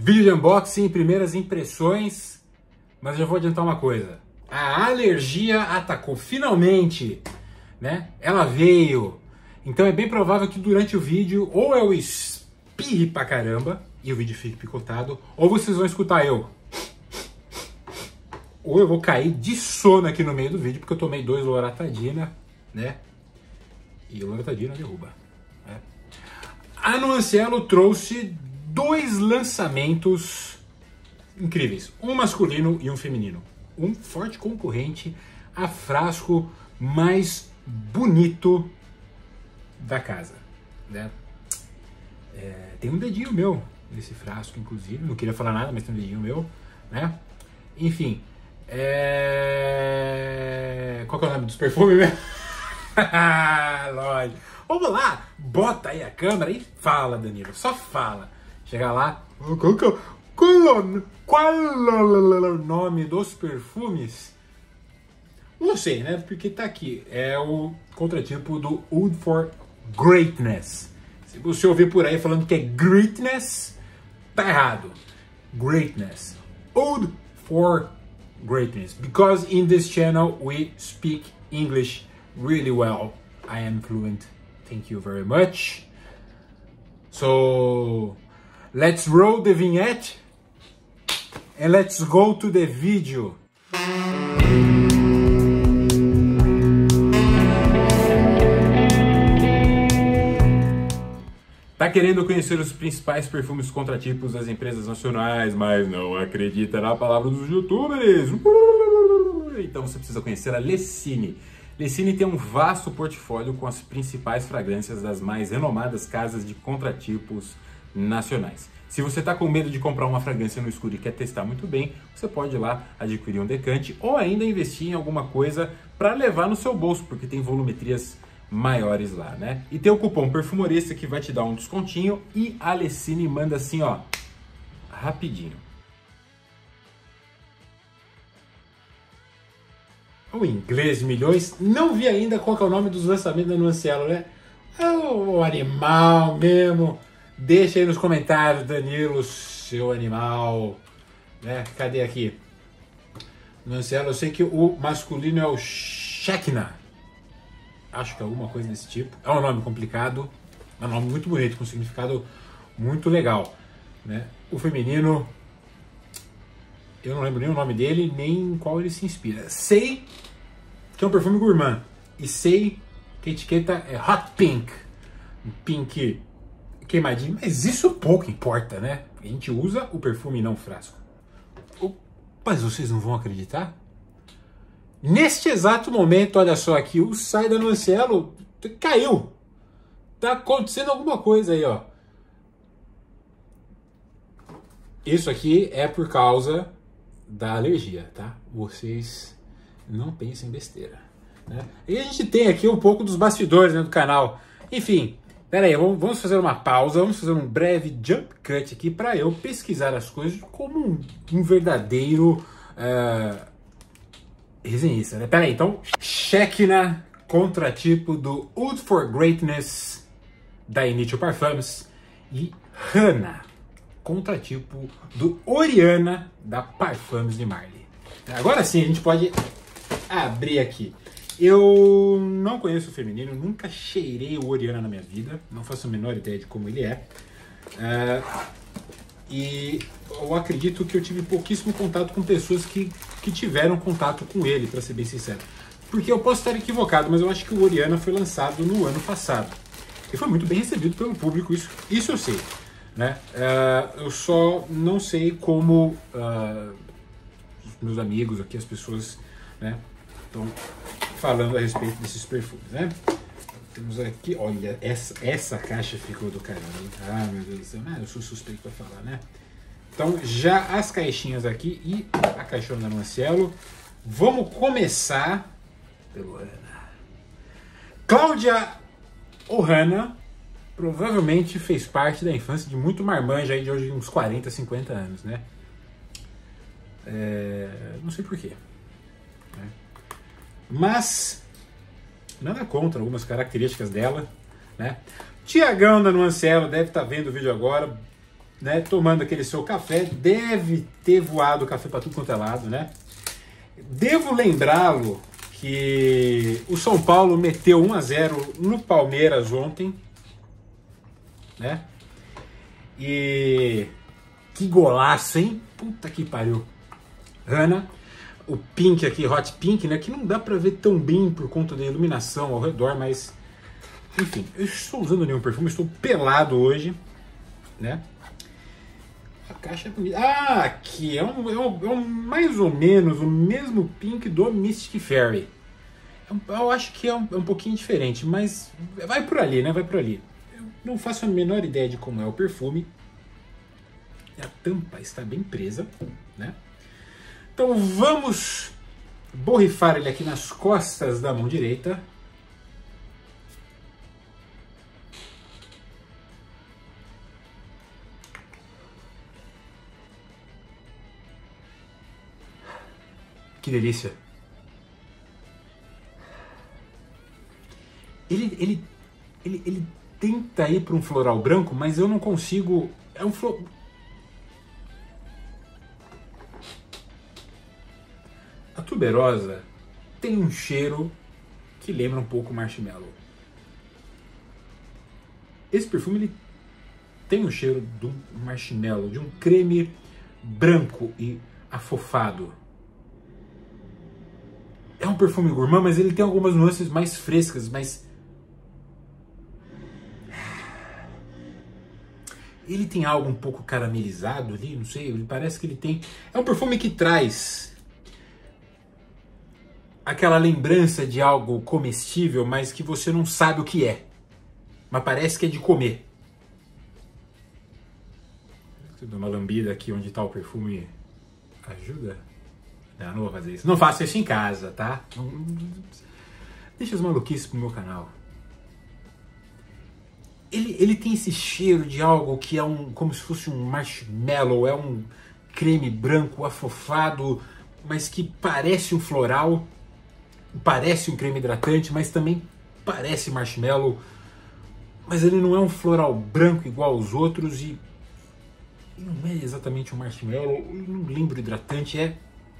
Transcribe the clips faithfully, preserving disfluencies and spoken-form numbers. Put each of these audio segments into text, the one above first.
Vídeo de unboxing, primeiras impressões, mas eu já vou adiantar uma coisa. A alergia atacou, finalmente, né? Ela veio. Então é bem provável que durante o vídeo ou eu espirre pra caramba e o vídeo fique picotado, ou vocês vão escutar eu. Ou eu vou cair de sono aqui no meio do vídeo, porque eu tomei dois Loratadina, né? E o Loratadina derruba. Né? A Nuancialo trouxe dois lançamentos incríveis, um masculino e um feminino, um forte concorrente a frasco mais bonito da casa, né? É, tem um dedinho meu nesse frasco, inclusive, não queria falar nada, mas tem um dedinho meu, né? Enfim, é... qual que é o nome dos perfumes mesmo? Lógico. Vamos lá, bota aí a câmera e fala, Danilo, só fala. Chegar lá, qual, qual, qual, qual o nome dos perfumes? Não sei, né? Porque tá aqui, é o contratipo do Oud for Greatness. Se você ouvir por aí falando que é Greatness, tá errado. Greatness. Oud for Greatness. Because in this channel we speak English really well. I am fluent. Thank you very much. So let's roll the vignette and let's go to the video. Tá querendo conhecer os principais perfumes contratipos das empresas nacionais, mas não acredita na palavra dos youtubers? Então você precisa conhecer a Lessine. Lessine tem um vasto portfólio com as principais fragrâncias das mais renomadas casas de contratipos nacionais. Se você está com medo de comprar uma fragrância no escuro e quer testar muito bem, você pode ir lá adquirir um decante ou ainda investir em alguma coisa para levar no seu bolso, porque tem volumetrias maiores lá, né? E tem o cupom Perfumorista que vai te dar um descontinho e a Lessine manda assim, ó, rapidinho. O inglês de milhões, não vi ainda qual que é o nome dos lançamentos da Nuancialo, né? É o animal mesmo. Deixa aí nos comentários, Danilo, seu animal, né? Cadê aqui? Nuancialo, eu sei que o masculino é o Shekina. Acho que é alguma coisa desse tipo. É um nome complicado, é um nome muito bonito, com um significado muito legal, né? O feminino, eu não lembro nem o nome dele, nem em qual ele se inspira. Sei que é um perfume gourmand e sei que a etiqueta é Hot Pink, um pink queimadinho, mas isso pouco importa, né? A gente usa o perfume e não o frasco. Mas vocês não vão acreditar? Neste exato momento, olha só aqui, o site da Nuancialo caiu. Tá acontecendo alguma coisa aí, ó. Isso aqui é por causa da alergia, tá? Vocês não pensem besteira, né? E a gente tem aqui um pouco dos bastidores, né, do canal. Enfim, pera aí, vamos, vamos fazer uma pausa, vamos fazer um breve jump cut aqui para eu pesquisar as coisas como um, um verdadeiro uh, resenhista, né? Pera aí, então, Shekina, contratipo do Oud for Greatness da Initio Parfums e Hana, contratipo do Oriana da Parfums de Marly. Agora sim, a gente pode abrir aqui. Eu não conheço o feminino, nunca cheirei o Oriana na minha vida, não faço a menor ideia de como ele é. Uh, e eu acredito que eu tive pouquíssimo contato com pessoas que, que tiveram contato com ele, para ser bem sincero. Porque eu posso estar equivocado, mas eu acho que o Oriana foi lançado no ano passado. E foi muito bem recebido pelo público, isso, isso eu sei. Né? Uh, eu só não sei como uh, os meus amigos aqui, as pessoas, né, estão falando a respeito desses perfumes, né? Temos aqui, olha, essa, essa caixa ficou do caramba. Ah, meu Deus do céu, ah, eu sou suspeito para falar, né? Então, já as caixinhas aqui e a caixona da Nuancialo. Vamos começar pelo Hana. Cláudia Ohana provavelmente fez parte da infância de muito marmanja aí de hoje, uns quarenta, cinquenta anos, né? É, não sei porquê. Né? Mas nada contra algumas características dela, né? Tiagão da Nuancialo deve estar vendo o vídeo agora. né, tomando aquele seu café, deve ter voado café para tudo quanto é lado, né? Devo lembrá-lo que o São Paulo meteu um a zero no Palmeiras ontem, né? E que golaço, hein? Puta que pariu. Rana, o pink aqui, hot pink, né? Que não dá pra ver tão bem por conta da iluminação ao redor, mas... Enfim, eu estou usando nenhum perfume, estou pelado hoje, né? A caixa é bonita. Ah, aqui é, um, é, um, é um, mais ou menos o mesmo pink do Mystic Fairy. É um, eu acho que é um, é um pouquinho diferente, mas vai por ali, né? Vai por ali. Eu não faço a menor ideia de como é o perfume. A tampa está bem presa, né? Então vamos borrifar ele aqui nas costas da mão direita. Que delícia. Ele, ele, ele, ele tenta ir para um floral branco, mas eu não consigo... É um floral... A tuberosa tem um cheiro que lembra um pouco marshmallow. Esse perfume ele tem o cheiro de um marshmallow, de um creme branco e afofado. É um perfume gourmand, mas ele tem algumas nuances mais frescas, mas... Ele tem algo um pouco caramelizado ali, não sei, ele parece que ele tem... É um perfume que traz aquela lembrança de algo comestível, mas que você não sabe o que é. Mas parece que é de comer. Se eu dou uma lambida aqui onde está o perfume, ajuda? Não, não vou fazer isso. Não faço isso em casa, tá? Deixa as maluquices pro meu canal. Ele, ele tem esse cheiro de algo que é um, como se fosse um marshmallow, é um creme branco afofado, mas que parece um floral, parece um creme hidratante, mas também parece marshmallow. Mas ele não é um floral branco igual aos outros e, e não é exatamente um marshmallow, eu não lembro hidratante, é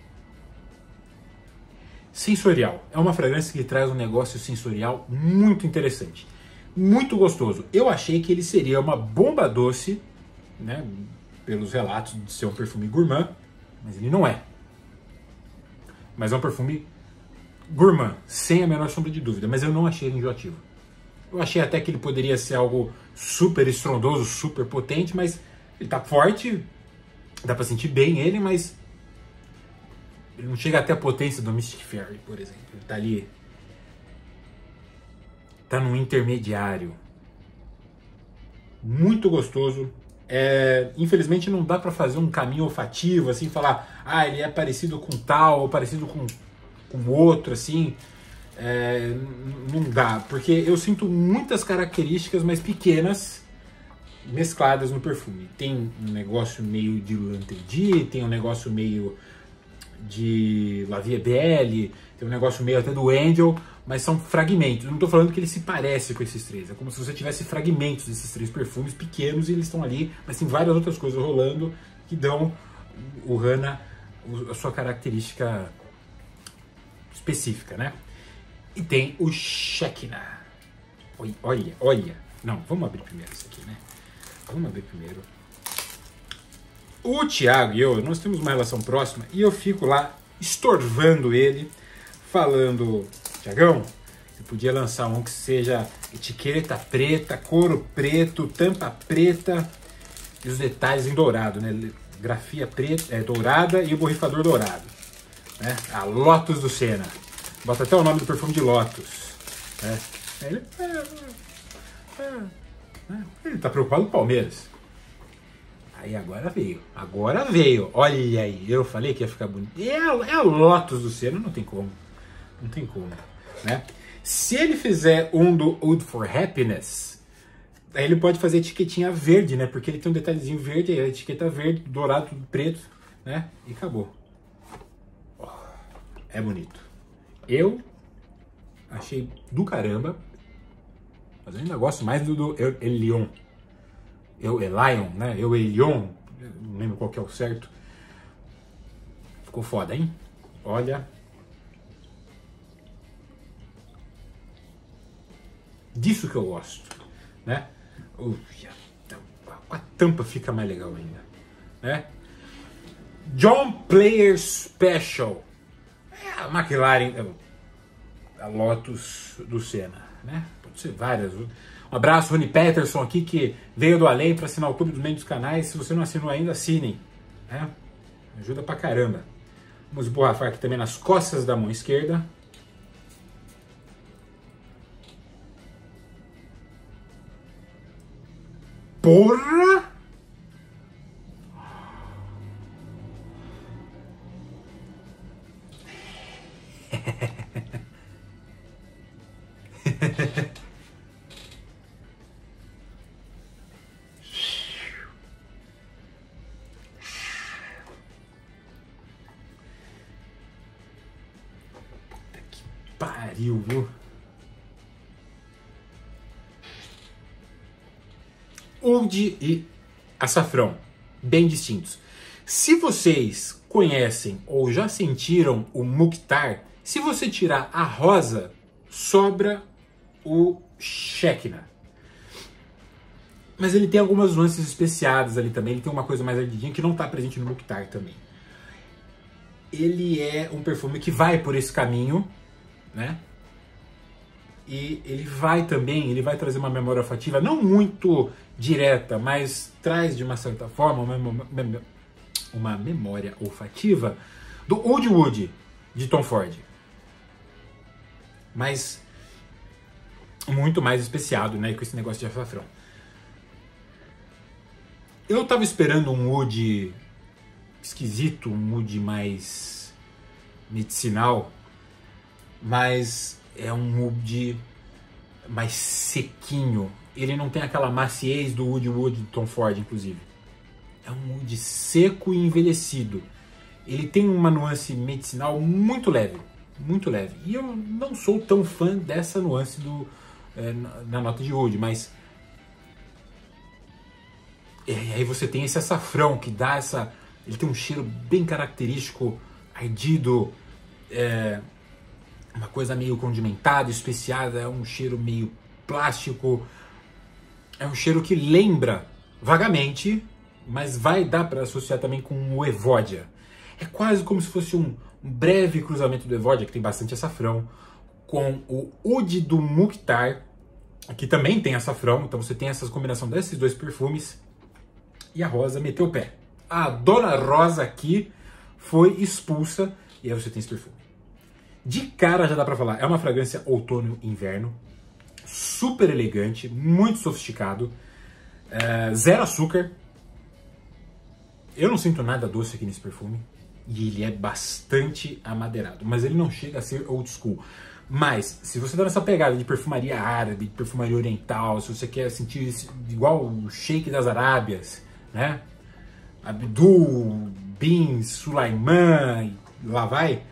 sensorial. É uma fragrância que traz um negócio sensorial muito interessante. Muito gostoso. Eu achei que ele seria uma bomba doce, né, pelos relatos de ser um perfume gourmand, mas ele não é. Mas é um perfume gourmand, sem a menor sombra de dúvida, mas eu não achei ele enjoativo. Eu achei até que ele poderia ser algo super estrondoso, super potente, mas ele tá forte, dá pra sentir bem ele, mas ele não chega até a potência do Mystic Fairy, por exemplo. Ele tá ali... Tá num intermediário. Muito gostoso. É, infelizmente não dá pra fazer um caminho olfativo, assim, falar, ah, ele é parecido com tal, ou parecido com, com outro, assim. É, não dá, porque eu sinto muitas características, mas pequenas, mescladas no perfume. Tem um negócio meio de Lanterdi, tem um negócio meio de La Vie Belle, tem um negócio meio até do Angel, mas são fragmentos. Eu não estou falando que ele se parece com esses três, é como se você tivesse fragmentos desses três perfumes pequenos e eles estão ali, mas tem várias outras coisas rolando que dão o Rana a sua característica específica, né? E tem o Shekinah. Olha, olha. Não, vamos abrir primeiro isso aqui, né? Vamos abrir primeiro. O Thiago e eu, nós temos uma relação próxima e eu fico lá estorvando ele, falando, Thiagão, você podia lançar um que seja etiqueta preta, couro preto, tampa preta e os detalhes em dourado, né? Grafia preta, é, dourada e o borrifador dourado, né? A Lotus do Senna. Bota até o nome do perfume de Lotus, né? Aí ele, é, é, é, ele tá preocupado com o Palmeiras. Aí agora veio, agora veio, olha aí, eu falei que ia ficar bonito. É a, é a Lotus do Senna, não tem como, não tem como, né? Se ele fizer um do Oud for Happiness, aí ele pode fazer etiquetinha verde, né? Porque ele tem um detalhezinho verde, aí a etiqueta verde, dourado, tudo preto, né? E acabou. Oh, é bonito. Eu achei do caramba, mas eu ainda gosto mais do, do El Leon. Eu, Elion, né? Eu, Elion, não lembro qual que é o certo. Ficou foda, hein? Olha. Disso que eu gosto, né? Ui, a, a tampa fica mais legal ainda, né? John Player Special. É a McLaren, a Lotus do Senna, né? Pode ser várias. Um abraço, Rony Peterson aqui, que veio do além para assinar o Clube dos Membros dos Canais. Se você não assinou ainda, assinem, né? Ajuda pra caramba. Vamos borrafar aqui também nas costas da mão esquerda. Porra! Puta que pariu, viu? Oud e açafrão, bem distintos. Se vocês conhecem ou já sentiram o Mukhtar, se você tirar a rosa, sobra o Shekinah. Mas ele tem algumas nuances especiadas ali também, ele tem uma coisa mais ardidinha que não está presente no Mukhtar também. Ele é um perfume que vai por esse caminho, né? E ele vai também, ele vai trazer uma memória olfativa, não muito direta, mas traz de uma certa forma uma, uma memória olfativa do Oud Wood de Tom Ford. Mas muito mais especiado, né, com esse negócio de açafrão. Eu tava esperando um Oud esquisito, um Oud mais medicinal, mas é um Oud mais sequinho. Ele não tem aquela maciez do Oud Wood de Tom Ford, inclusive. É um Oud seco e envelhecido. Ele tem uma nuance medicinal muito leve, muito leve. E eu não sou tão fã dessa nuance do, é, na nota de Oud, mas... E aí você tem esse açafrão que dá essa... Ele tem um cheiro bem característico, ardido, é, uma coisa meio condimentada, especiada, é um cheiro meio plástico. É um cheiro que lembra vagamente, mas vai dar para associar também com o Evodia. É quase como se fosse um breve cruzamento do Evodia, que tem bastante açafrão, com o Oud do Mukhtar, que também tem açafrão. Então você tem essa combinação desses dois perfumes. E a Rosa meteu o pé. A Dona Rosa aqui foi expulsa e aí você tem esse perfume. De cara já dá pra falar, é uma fragrância outono e inverno, super elegante, muito sofisticado, é, zero açúcar. Eu não sinto nada doce aqui nesse perfume e ele é bastante amadeirado, mas ele não chega a ser old school. Mas se você tá nessa pegada de perfumaria árabe, de perfumaria oriental, se você quer sentir esse, igual o Sheik das Arábias, né? Abdul, Bin, Sulaiman, lá vai.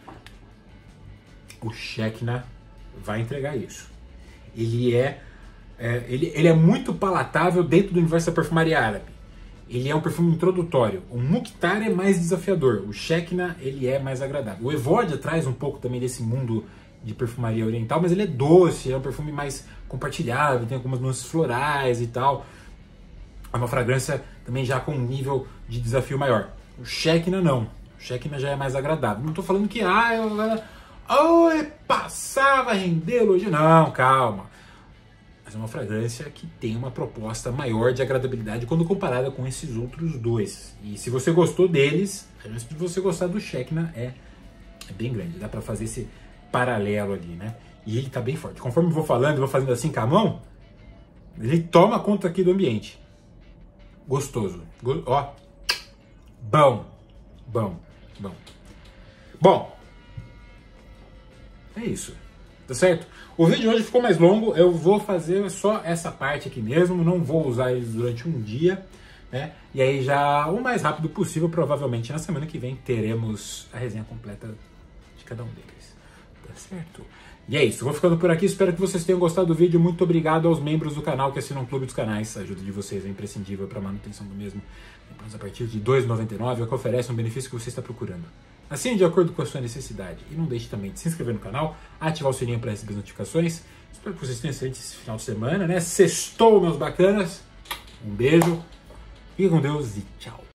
O Shekinah vai entregar isso. Ele é, é, ele, ele é muito palatável dentro do universo da perfumaria árabe. Ele é um perfume introdutório. O Mukhtar é mais desafiador. O Shekinah, ele é mais agradável. O Evodia traz um pouco também desse mundo de perfumaria oriental, mas ele é doce, é um perfume mais compartilhável, tem algumas nuances florais e tal. É uma fragrância também já com um nível de desafio maior. O Shekinah não. O Shekinah já é mais agradável. Não estou falando que ah, eu, oh, passava a render elogio. Não, calma. Mas é uma fragrância que tem uma proposta maior de agradabilidade quando comparada com esses outros dois. E se você gostou deles, a chance de você gostar do Shekinah é, é bem grande. Dá para fazer esse paralelo ali, né? E ele tá bem forte. Conforme eu vou falando, eu vou fazendo assim com a mão, ele toma conta aqui do ambiente. Gostoso. Go- ó. Bom. Bom. Bom. Bom. É isso. Tá certo? O vídeo de hoje ficou mais longo. Eu vou fazer só essa parte aqui mesmo. Não vou usar eles durante um dia, né? E aí já o mais rápido possível, provavelmente na semana que vem, teremos a resenha completa de cada um deles. Tá certo? E é isso, vou ficando por aqui, espero que vocês tenham gostado do vídeo. Muito obrigado aos membros do canal que assinam o Clube dos Canais. A ajuda de vocês é imprescindível para a manutenção do mesmo. A partir de dois reais e noventa e nove centavos, é o que oferece um benefício que você está procurando. Assine de acordo com a sua necessidade. E não deixe também de se inscrever no canal, ativar o sininho para receber as notificações. Espero que vocês tenham excelente esse final de semana, né? Sextou, meus bacanas. Um beijo, fique com Deus e tchau.